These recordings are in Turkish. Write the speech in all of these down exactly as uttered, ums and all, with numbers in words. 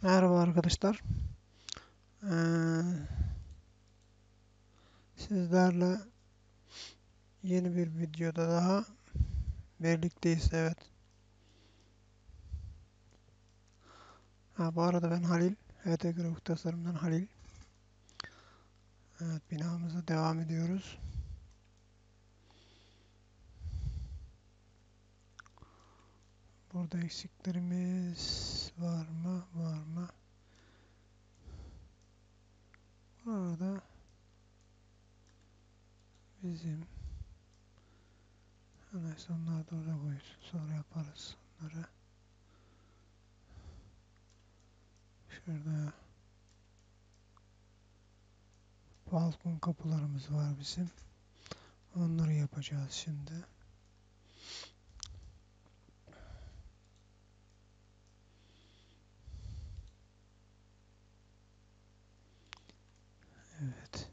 Merhaba arkadaşlar. Ee, Sizlerle yeni bir videoda daha birlikteyiz. Evet. Ha, bu arada ben Halil. H T Grafik Tasarım'dan Halil. Evet, binamıza devam ediyoruz. Burada eksiklerimiz var mı? Var mı? Burada bizim neyse onları da oraya koyuyoruz. Sonra yaparız onları. Şurada balkon kapılarımız var bizim. Onları yapacağız şimdi. Evet.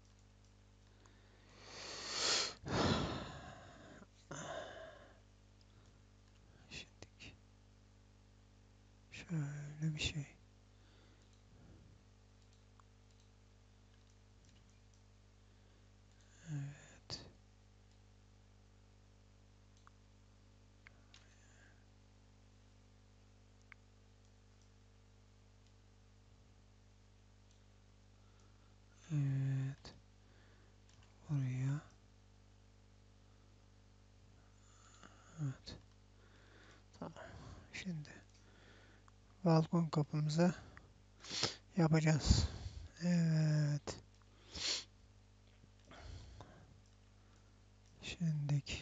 Şimdi şöyle bir şey. Evet. Evet. Oraya. Evet. Tamam. Şimdi balkon kapımızı yapacağız. Evet. Şimdilik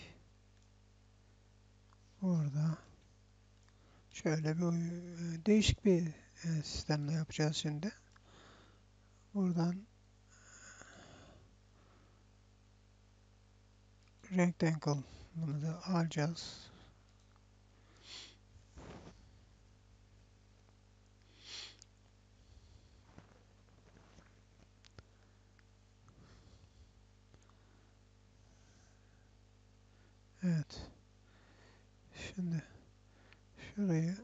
burada şöyle bir e, değişik bir e, sistemle yapacağız şimdi. Buradan rectangle'ımızı alacağız. Evet. Şimdi şurayı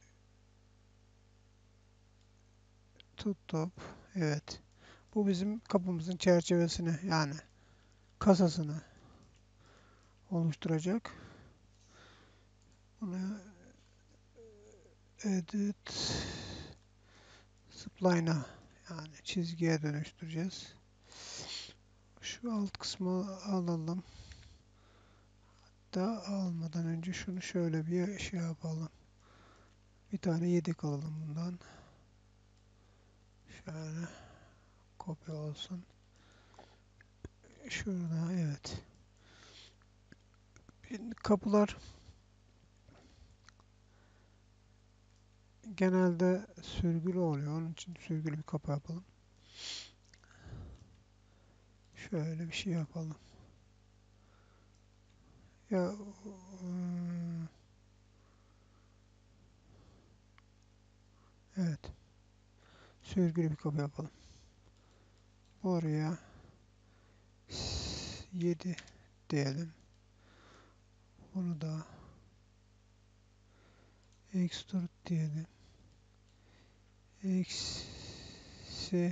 tuttup evet. Bu bizim kapımızın çerçevesini yani kasasını oluşturacak. Bunu edit spline'a yani çizgiye dönüştüreceğiz. Şu alt kısmı alalım. Da almadan önce şunu şöyle bir şey yapalım. Bir tane yedek alalım bundan. Şöyle kopya olsun. Şurada evet. Şimdi kapılar genelde sürgülü oluyor. Onun için sürgülü bir kapı yapalım. Şöyle bir şey yapalım. Ya hmm, evet. Sürgülü bir kapı yapalım. Oraya yedi diyelim. Bunu da extrude diyelim. Eksi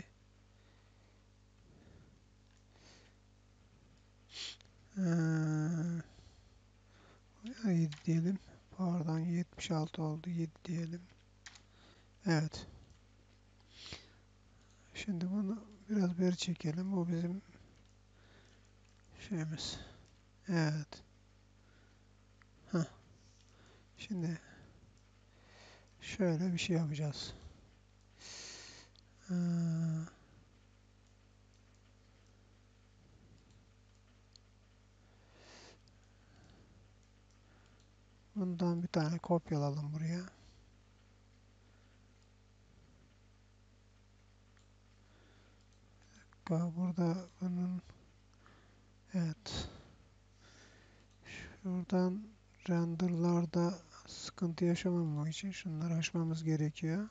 ee, yedi diyelim. Pardon yetmiş altı oldu. yedi diyelim. Evet. Şimdi bunu biraz beri çekelim. Bu bizim şeyimiz. Evet. Heh. Şimdi şöyle bir şey yapacağız. Ee, Bundan bir tane kopyalalım buraya. Burada bunun evet. Şuradan renderlarda sıkıntı yaşamamak için şunları açmamız gerekiyor.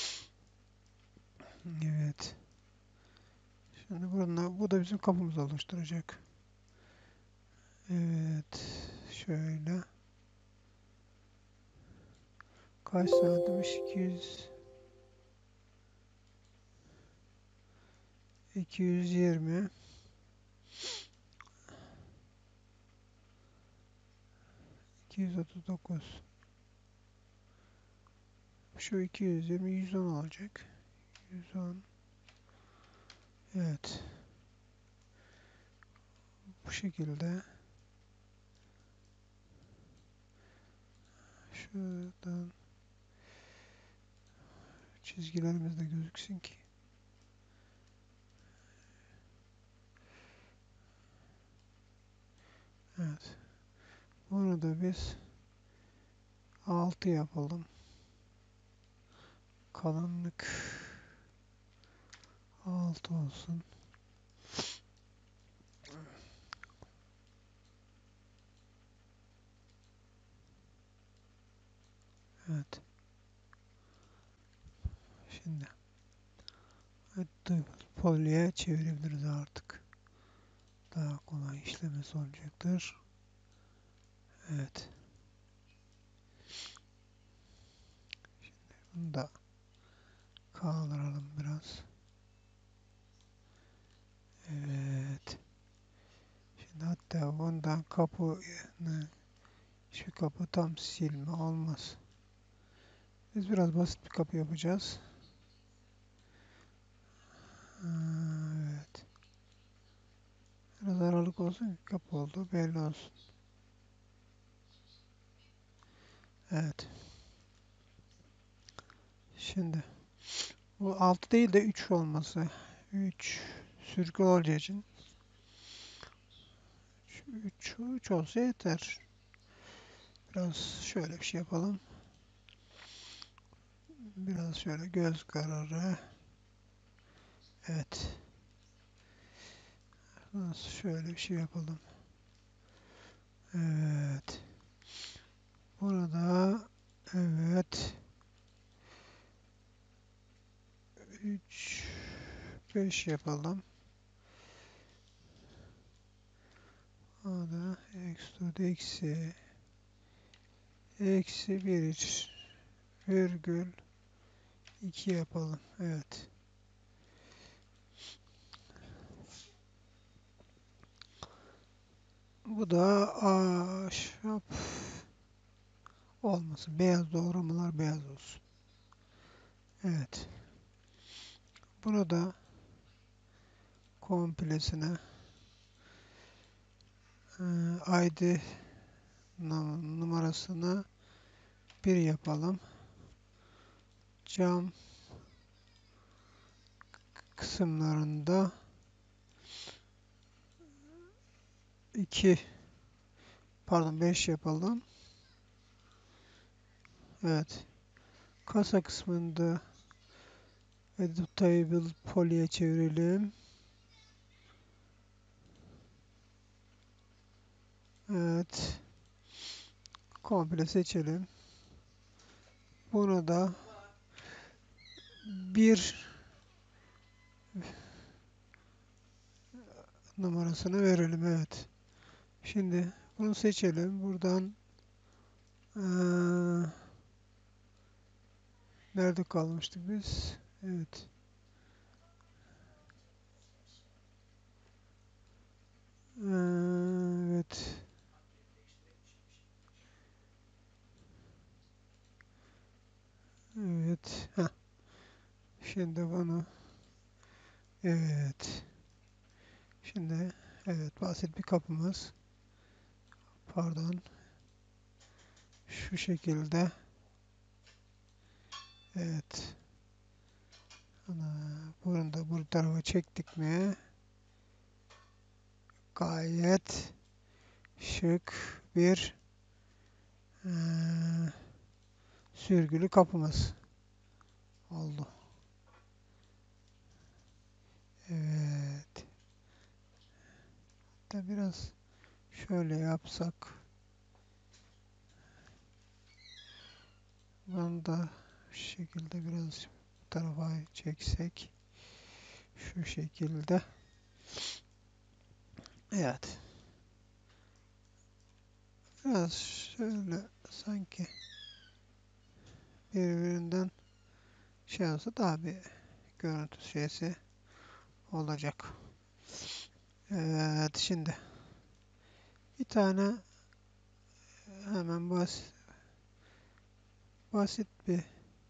Evet. Şimdi bununla, bu da bizim kapımızı oluşturacak. Evet. Şöyle. Kaç santimmiş? iki yüz. iki yüz yirmi, iki yüz otuz dokuz. Şu iki yüz yirmi, yüz on olacak. yüz on. Evet. Bu şekilde. Şuradan çizgilerimiz de gözüksün ki. Evet. Bunu da biz altı yapalım. Kalınlık altı olsun. Evet. Şimdi poliye çevirebiliriz artık. Daha kolay işlemesi olacaktır. Evet. Şimdi bunu da kaldıralım biraz. Evet. Şimdi hatta bundan kapı, şu kapı tam silme olmaz. Biz biraz basit bir kapı yapacağız. Evet. Biraz aralık olsun ki kapı olduğu belli olsun. Evet. Şimdi bu altı değil de üç olması. üç sürgü olacağı için üç, üç olsa yeter. Biraz şöyle bir şey yapalım. Biraz şöyle göz kararı. Evet. Nasıl şöyle bir şey yapalım. Evet. Burada evet. üç beş yapalım. O da extrude eksi eksi bir virgül iki yapalım. Evet. Bu da ahşap olmasın. Beyaz doğramalar beyaz olsun. Evet. Bunu da komplesine e, I D numarasını bir yapalım. Cam kısımlarında iki, pardon beş yapalım. Evet. Kasa kısmında editable poly'e çevirelim. Evet. Komple seçelim. Bunu da bir numarasını verelim. Evet. Şimdi bunu seçelim. Buradan ee, nerede kalmıştık biz? Evet. Ee, evet. Evet. Heh. Şimdi bunu evet. Şimdi evet, basit bir kapımız. Pardon. Şu şekilde. Evet. Ana, bunu da bu tarafa çektik mi? Gayet şık bir ee, sürgülü kapımız oldu. Evet. Da biraz şöyle yapsak. Bunu da şu şekilde biraz bu tarafa çeksek. Şu şekilde. Evet. Biraz şöyle sanki birbirinden şey olsa daha bir görüntü şeysi olacak. Evet, şimdi bir tane hemen bas, basit bir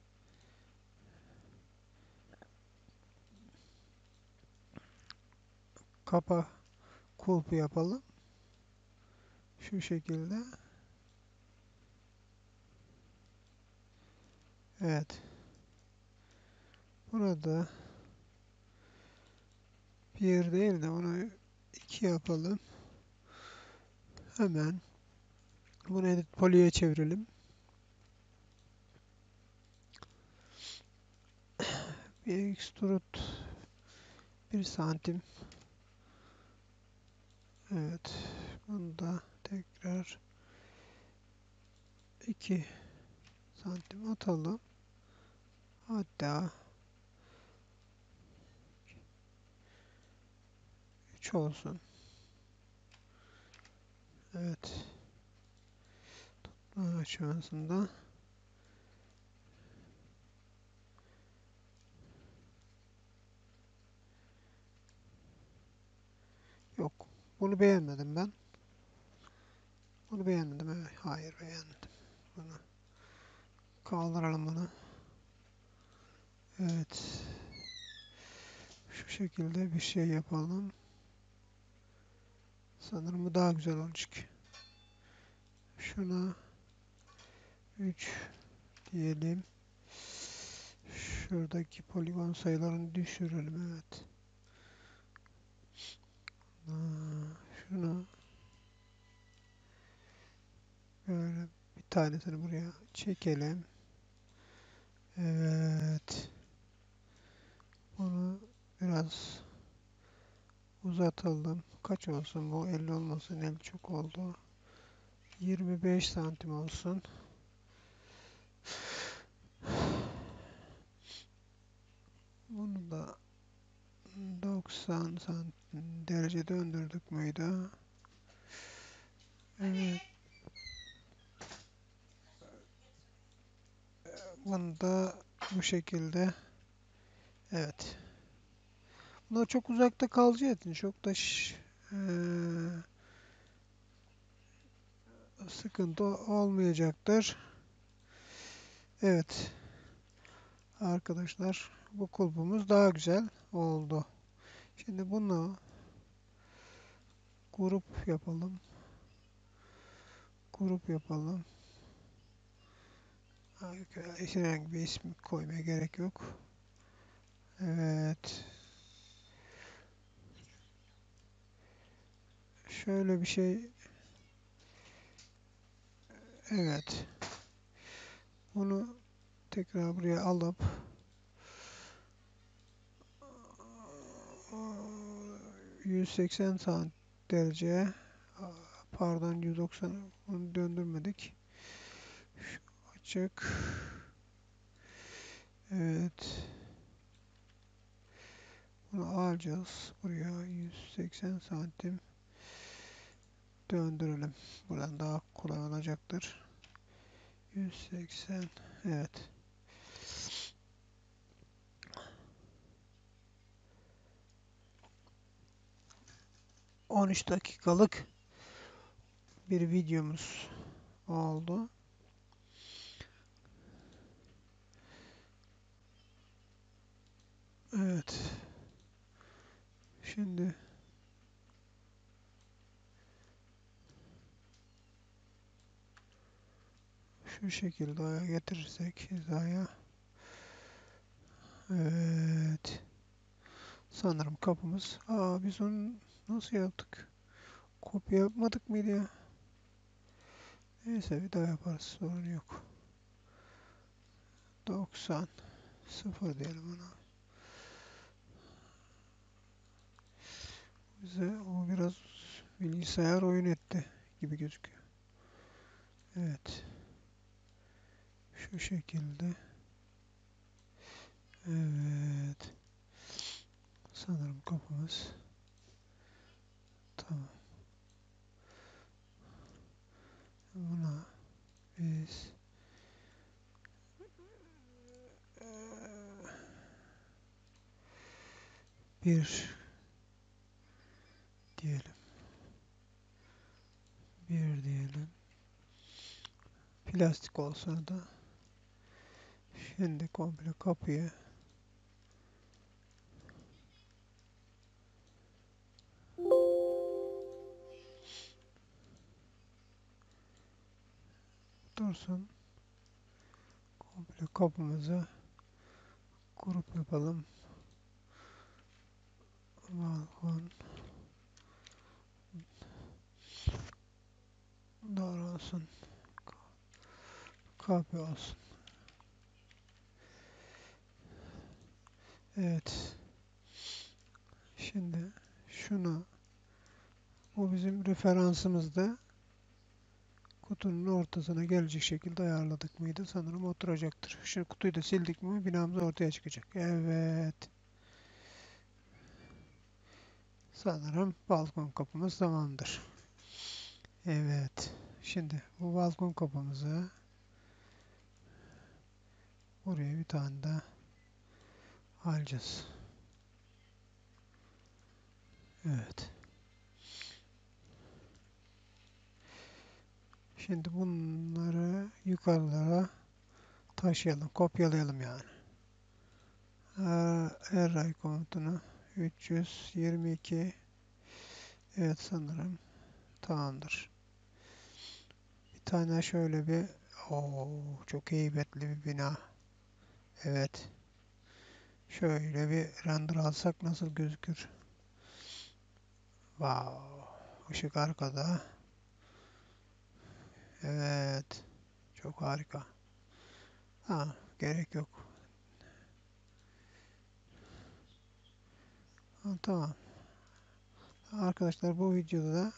kapa kulpu yapalım. Şu şekilde. Evet. Burada bir değil de onu iki yapalım. Hemen bunu edit poly'e çevirelim. Bir extrude bir santim. Evet. Bunu da tekrar iki santim atalım. Hatta üç olsun. Evet. Aşağısında. Yok. Bunu beğenmedim ben. Bunu beğenmedim. Evet. Hayır, beğenmedim. Bunu kaldıralım bunu. Evet. Şu şekilde bir şey yapalım. Sanırım bu daha güzel olacak. Şuna üç diyelim. Şuradaki poligon sayılarını düşürelim. Evet. Şunu böyle bir tanesini buraya çekelim. Evet. Bunu biraz uzatalım. Kaç olsun bu? elli olmasın. elli çok oldu. yirmi beş santim olsun. Bunu da doksan santim derece döndürdük müydü? Evet. Bunu da bu şekilde. Evet. Bunlar çok uzakta kalacağı için çok da şş, eee, sıkıntı olmayacaktır. Evet. Arkadaşlar, bu kulpumuz daha güzel oldu. Şimdi bunu grup yapalım. Grup yapalım. Herhangi bir isim koymaya gerek yok. Evet. Şöyle bir şey. Evet. Bunu tekrar buraya alıp yüz seksen santim derece, pardon yüz doksan, bunu döndürmedik. Şu açık. Evet. Bunu alacağız. Buraya yüz seksen santim döndürelim. Buradan daha kolay olacaktır. yüz seksen. Evet. on üç dakikalık bir videomuz oldu. Evet. Şimdi şu şekilde getirirsek hizaya. Evet. Sanırım kapımız. Aa, biz onu nasıl yaptık? Kopya yapmadık mıydı ya? Neyse, bir daha yaparız. Sorun yok. doksan. Sıfır diyelim ona. Bize o biraz bilgisayar oyun etti gibi gözüküyor. Evet. Şu şekilde. Evet. Sanırım kapımız. Tamam. Buna biz Bir diyelim. Bir diyelim. Plastik olsa da şimdi komple kapıyı dursun. Komple kapımızı grup yapalım. Balkon doğru olsun. Kapı olsun. Evet. Şimdi şunu, bu bizim referansımızda kutunun ortasına gelecek şekilde ayarladık mıydı? Sanırım oturacaktır. Şu kutuyu da sildik mi binamız ortaya çıkacak. Evet. Sanırım balkon kapımız tamamdır. Evet. Şimdi bu balkon kapımızı buraya bir tane daha alacağız. Evet. Şimdi bunları yukarılara taşıyalım, kopyalayalım yani. Array komutunu üç yüz yirmi iki, evet sanırım tamamdır. Bir tane şöyle bir, o çok heybetli bir bina. Evet. Şöyle bir render alsak nasıl gözükür? Wow. Işık arkada. Evet. Çok harika. Ha, gerek yok. Ha, tamam. Arkadaşlar bu videoda da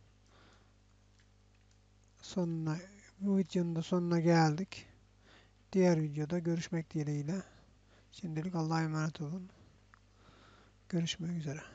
sonuna bu videonun da sonuna geldik. Diğer videoda görüşmek dileğiyle. Şimdilik Allah'a emanet olun. Görüşmek üzere.